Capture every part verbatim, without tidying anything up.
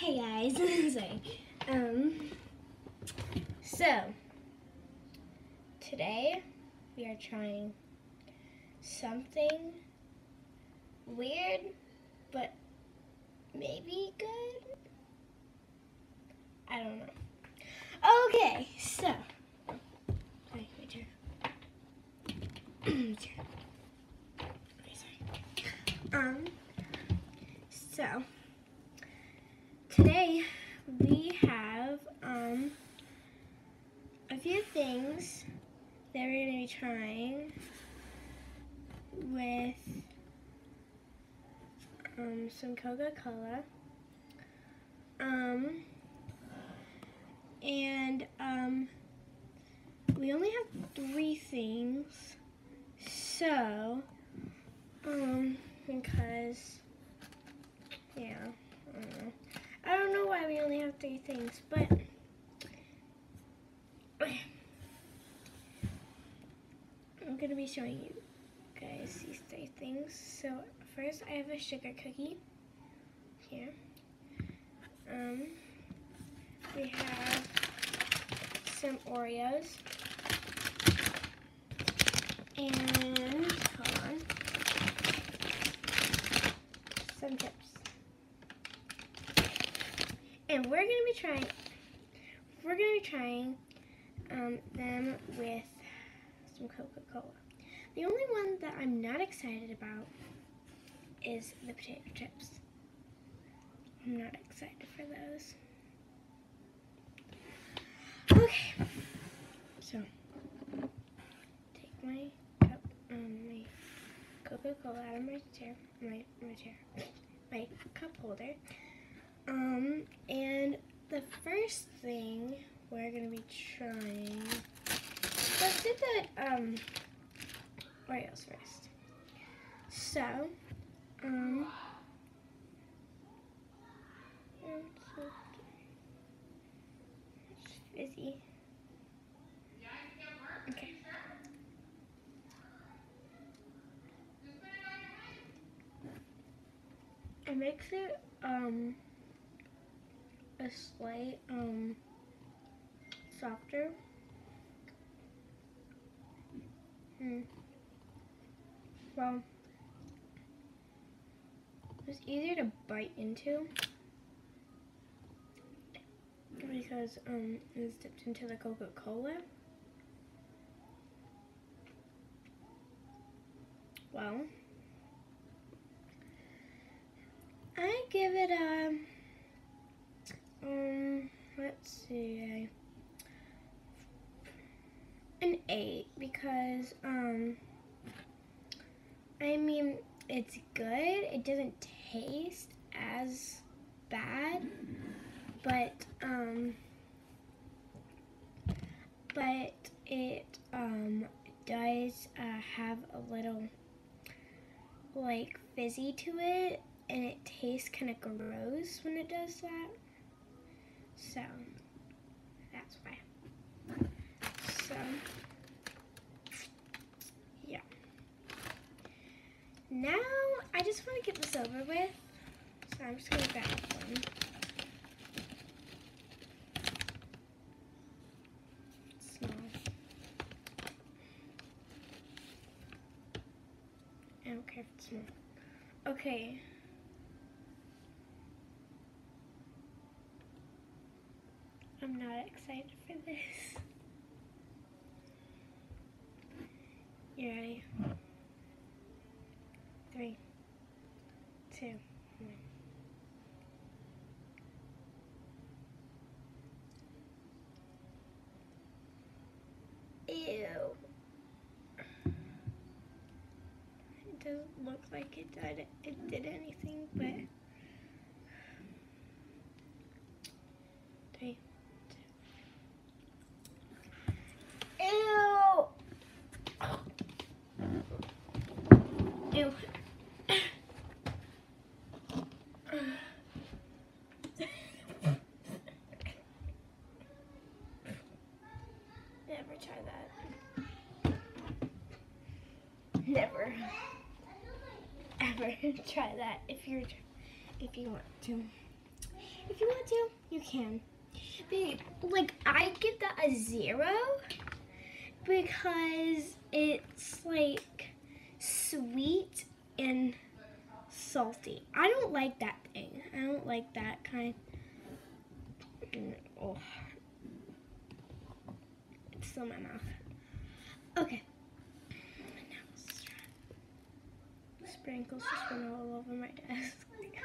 Hey guys, sorry. Um, so today we are trying something weird, but maybe good. I don't know. Okay, so sorry, my chair. chair. Okay, sorry. Um, so. Today we have um, a few things that we're going to be trying with um, some Coca-Cola. Um, and um, we only have three things, so um, because, yeah, I don't know. I don't know why we only have three things, but I'm going to be showing you guys these three things. So first I have a sugar cookie here. Um, we have some Oreos. And, hold on, some chips. And we're gonna be trying, we're gonna be trying um, them with some Coca-Cola. The only one that I'm not excited about is the potato chips. I'm not excited for those. Okay, so take my cup, um, my Coca-Cola out of my chair, my my chair, my cup holder. Um, and the first thing we're gonna be trying, let's do the um, Oreos first. So, um, it's fizzy. Okay. It makes it um a slight um softer. Hmm. Well, it's easier to bite into because um it's dipped into the Coca-Cola. Well, I give it a um let's see an eight because um I mean it's good. It doesn't taste as bad, but um but it um does uh, have a little like fizzy to it, and it tastes kind of gross when it does that. So that's why. So yeah. Now I just want to get this over with, so I'm just gonna grab one. Small. I don't care if it's small. Okay. I'm not excited for this. You ready? Three, two, one. Ew. It doesn't look like it did, it did anything, but three, two. Ew. Ew. Never try that. Never. Ever try that if you're if you want to. If you want to, you can. But, like, I give that a zero because it's like sweet and salty. I don't like that thing. I don't like that kind. Oh, it's still in my mouth. Okay. Now sprinkles just went all over my desk.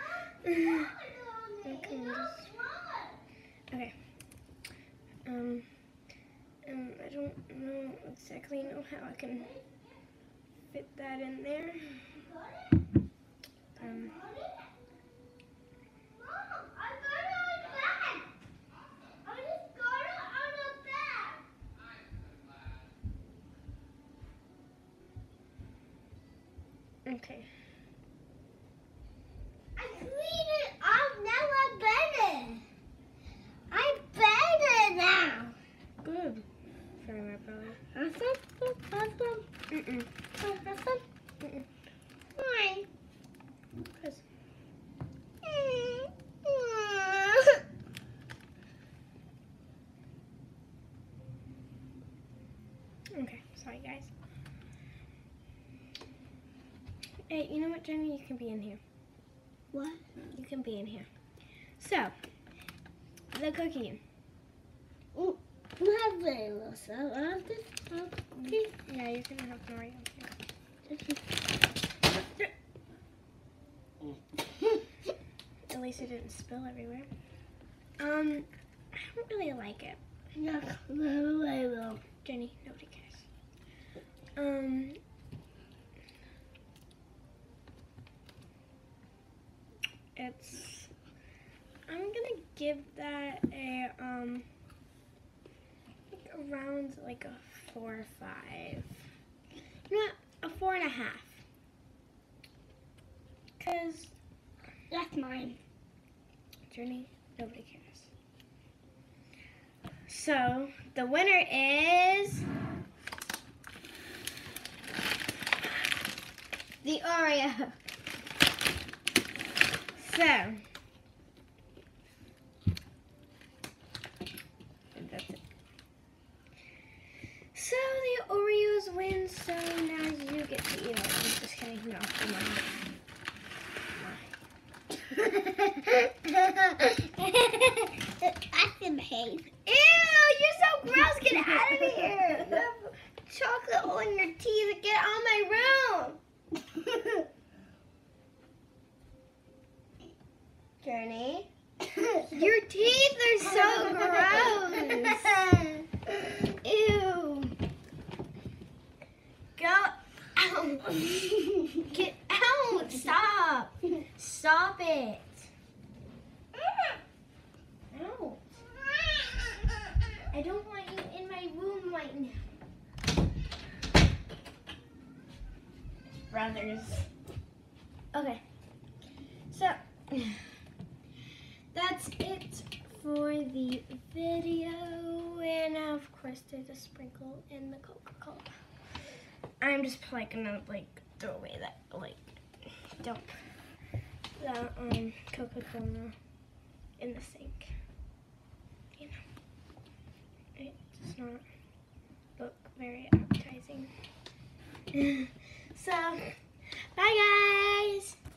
Okay. Um, um, I don't know exactly know how I can fit that in there. Um, okay. I cleaned it up. Now I'm better. I'm better now. Good. Sorry, my brother. Awesome. Awesome. Mm-mm. Awesome. Mm-mm. Why? Cause okay, sorry guys. Hey, you know what, Jenny? You can be in here. What? You can be in here. So, the cookie. Oh, not very well. So I have this cookie. Yeah, you can have an Oreo. At least it didn't spill everywhere. Um, I don't really like it. Yeah, very well. Jenny, nobody cares. Um, it's, I'm gonna give that a, um, like around like a four or five. You know what? A four and a half. Cause, That's mine. Jenny, nobody cares. So, the winner is the Oreo. So, that's it. So, the Oreos win, so now you get to eat all of them. Just kidding, no, come on. I can behave. Ew, you're so gross. Get out of here. You have chocolate all in your teeth. Get out of my room. Journey, your teeth are so gross. Ew. Go out. Get out. Stop. Stop it. Out. I don't want you in my room right now. Brothers. Okay. So, that's it for the video. And of course, there's a sprinkle in the Coca-Cola. I'm just like gonna like throw away that like dump the um Coca-Cola in the sink. You know, it does not look very appetizing. So, bye guys!